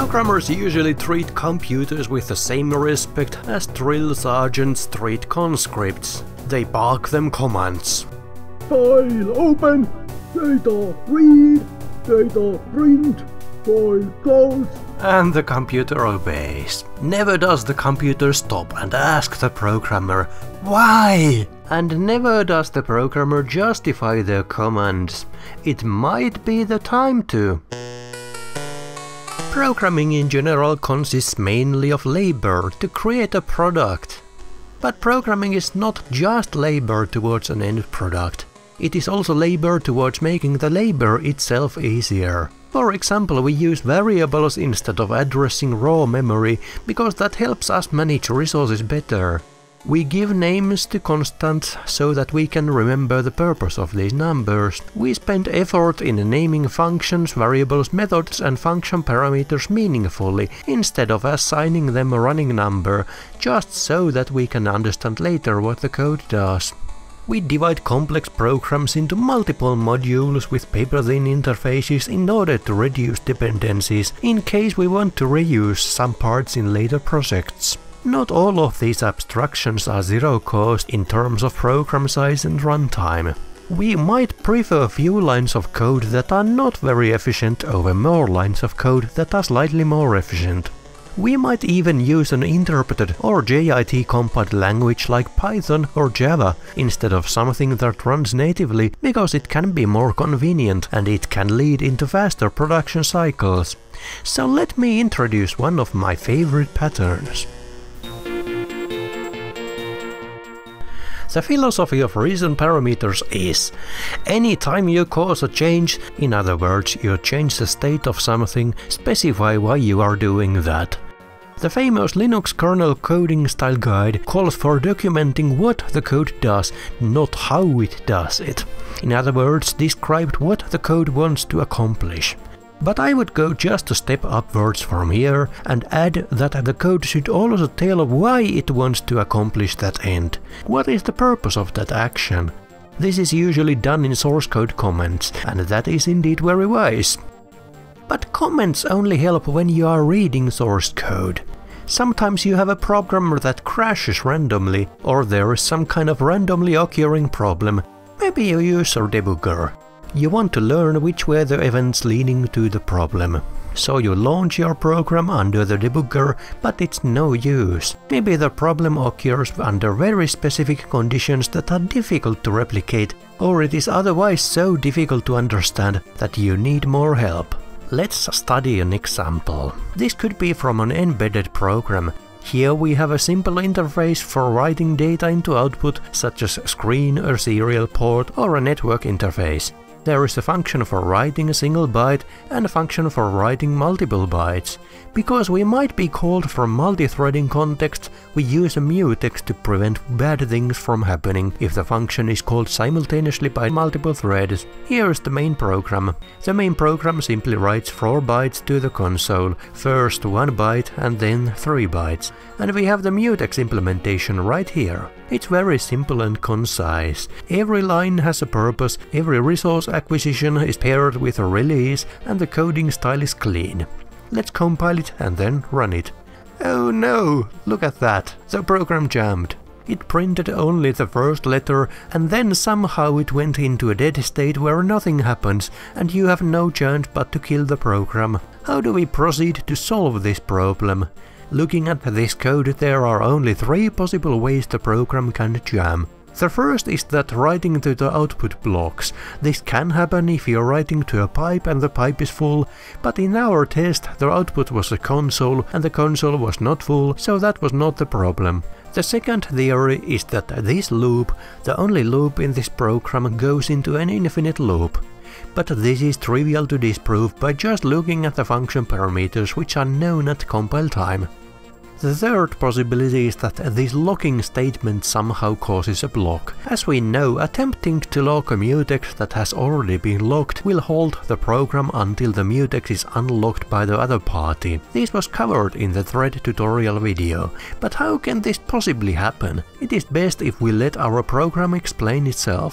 Programmers usually treat computers with the same respect as drill sergeants treat conscripts. They bark them commands. File open, data read, data print, file close. And the computer obeys. Never does the computer stop and ask the programmer, why? And never does the programmer justify their commands. It might be the time to. Programming in general consists mainly of labor to create a product. But programming is not just labor towards an end product. It is also labor towards making the labor itself easier. For example, we use variables instead of addressing raw memory because that helps us manage resources better. We give names to constants so that we can remember the purpose of these numbers. We spend effort in naming functions, variables, methods and function parameters meaningfully, instead of assigning them a running number, just so that we can understand later what the code does. We divide complex programs into multiple modules with paper-thin interfaces in order to reduce dependencies, in case we want to reuse some parts in later projects. Not all of these abstractions are zero cost in terms of program size and runtime. We might prefer few lines of code that are not very efficient over more lines of code that are slightly more efficient. We might even use an interpreted or JIT compiled language like Python or Java instead of something that runs natively because it can be more convenient and it can lead into faster production cycles. So let me introduce one of my favorite patterns. The philosophy of reason parameters is, anytime you cause a change, in other words, you change the state of something, specify why you are doing that. The famous Linux kernel coding style guide calls for documenting what the code does, not how it does it. In other words, describe what the code wants to accomplish. But I would go just a step upwards from here and add that the code should also tell why it wants to accomplish that end. What is the purpose of that action? This is usually done in source code comments, and that is indeed very wise. But comments only help when you are reading source code. Sometimes you have a program that crashes randomly, or there is some kind of randomly occurring problem. Maybe you use a debugger. You want to learn which were the events leading to the problem. So you launch your program under the debugger, but it's no use. Maybe the problem occurs under very specific conditions that are difficult to replicate, or it is otherwise so difficult to understand that you need more help. Let's study an example. This could be from an embedded program. Here we have a simple interface for writing data into output, such as a screen, a serial port, or a network interface. There is a function for writing a single byte and a function for writing multiple bytes. Because we might be called from multi-threading context, we use a mutex to prevent bad things from happening if the function is called simultaneously by multiple threads. Here is the main program. The main program simply writes 4 bytes to the console, first 1 byte and then 3 bytes. And we have the mutex implementation right here. It's very simple and concise. Every line has a purpose, every resource acquisition is paired with a release, and the coding style is clean. Let's compile it and then run it. Oh no! Look at that! The program jammed. It printed only the first letter, and then somehow it went into a dead state where nothing happens, and you have no chance but to kill the program. How do we proceed to solve this problem? Looking at this code, there are only 3 possible ways the program can jam. The first is that writing to the output blocks. This can happen if you're writing to a pipe and the pipe is full, but in our test the output was a console and the console was not full, so that was not the problem. The second theory is that this loop, the only loop in this program, goes into an infinite loop. But this is trivial to disprove by just looking at the function parameters which are known at compile time. The third possibility is that this locking statement somehow causes a block. As we know, attempting to lock a mutex that has already been locked will halt the program until the mutex is unlocked by the other party. This was covered in the thread tutorial video. But how can this possibly happen? It is best if we let our program explain itself.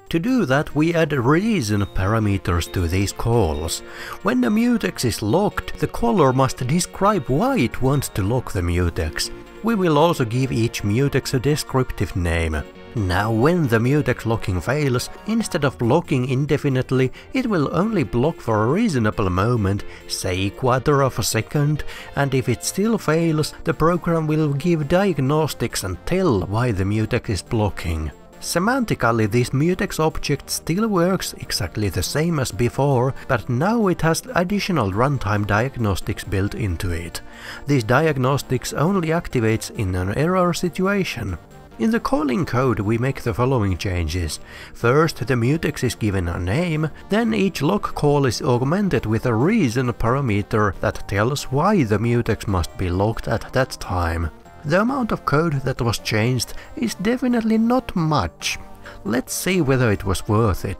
To do that, we add reason parameters to these calls. When the mutex is locked, the caller must describe why it wants to lock the mutex. We will also give each mutex a descriptive name. Now when the mutex locking fails, instead of blocking indefinitely, it will only block for a reasonable moment, say quarter of a second, and if it still fails, the program will give diagnostics and tell why the mutex is blocking. Semantically, this mutex object still works exactly the same as before, but now it has additional runtime diagnostics built into it. These diagnostics only activates in an error situation. In the calling code we make the following changes. First, the mutex is given a name, then each lock call is augmented with a reason parameter that tells why the mutex must be locked at that time. The amount of code that was changed is definitely not much. Let's see whether it was worth it.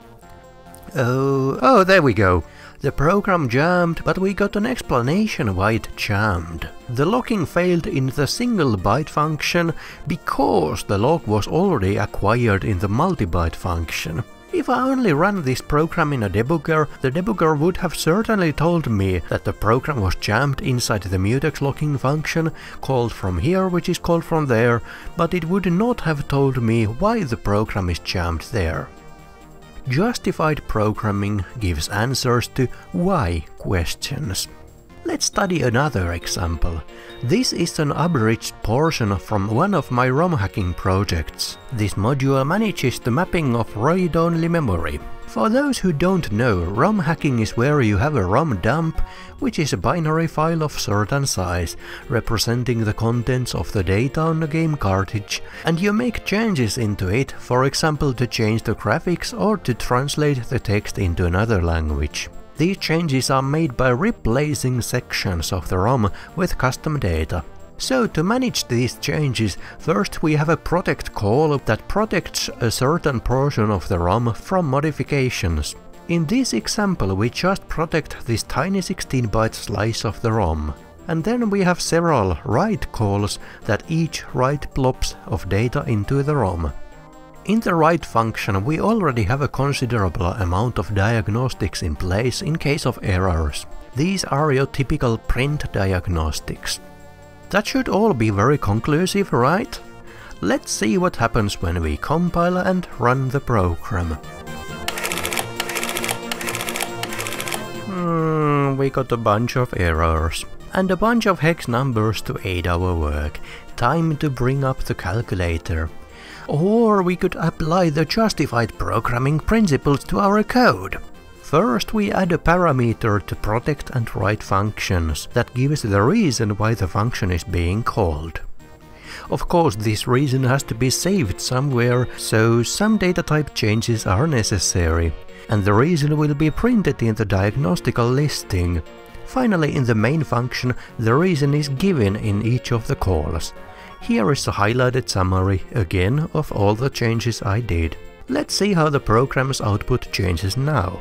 Oh, there we go. The program jammed, but we got an explanation why it jammed. The locking failed in the single byte function because the lock was already acquired in the multi-byte function. If I only ran this program in a debugger, the debugger would have certainly told me that the program was jammed inside the mutex locking function, called from here which is called from there, but it would not have told me why the program is jammed there. Justified programming gives answers to why questions. Let's study another example. This is an abridged portion from one of my ROM hacking projects. This module manages the mapping of read-only memory. For those who don't know, ROM hacking is where you have a ROM dump, which is a binary file of certain size, representing the contents of the data on a game cartridge, and you make changes into it, for example to change the graphics or to translate the text into another language. These changes are made by replacing sections of the ROM with custom data. So to manage these changes, first we have a protect call that protects a certain portion of the ROM from modifications. In this example we just protect this tiny 16-byte slice of the ROM. And then we have several write calls that each write blobs of data into the ROM. In the write function we already have a considerable amount of diagnostics in place in case of errors. These are your typical print diagnostics. That should all be very conclusive, right? Let's see what happens when we compile and run the program. We got a bunch of errors. And a bunch of hex numbers to aid our work. Time to bring up the calculator. Or we could apply the justified programming principles to our code. First we add a parameter to protect and write functions that gives the reason why the function is being called. Of course this reason has to be saved somewhere, so some data type changes are necessary, and the reason will be printed in the diagnostical listing. Finally, in the main function the reason is given in each of the calls. Here is a highlighted summary, again, of all the changes I did. Let's see how the program's output changes now.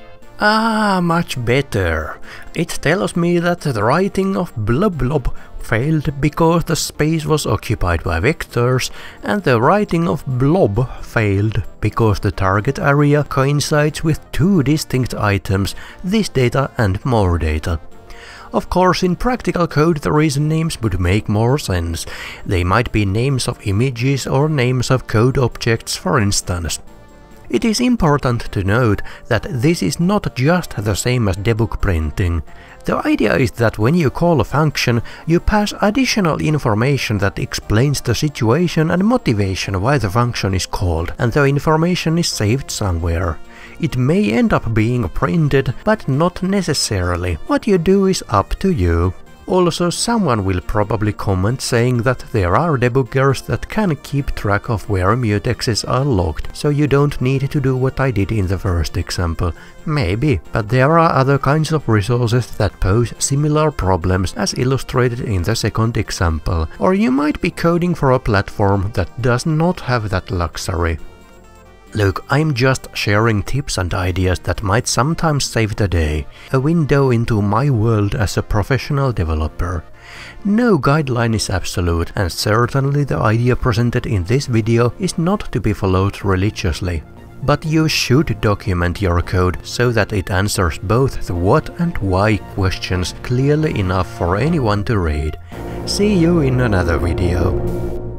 Much better. It tells me that the writing of blob blob failed because the space was occupied by vectors, and the writing of blob failed because the target area coincides with two distinct items, this data and more data. Of course, in practical code the reason names would make more sense. They might be names of images or names of code objects, for instance. It is important to note that this is not just the same as debug printing. The idea is that when you call a function, you pass additional information that explains the situation and motivation why the function is called, and the information is saved somewhere. It may end up being printed, but not necessarily. What you do is up to you. Also, someone will probably comment saying that there are debuggers that can keep track of where mutexes are locked, so you don't need to do what I did in the first example. Maybe, but there are other kinds of resources that pose similar problems as illustrated in the second example, or you might be coding for a platform that does not have that luxury. Look, I'm just sharing tips and ideas that might sometimes save the day, a window into my world as a professional developer. No guideline is absolute, and certainly the idea presented in this video is not to be followed religiously. But you should document your code so that it answers both the what and why questions clearly enough for anyone to read. See you in another video.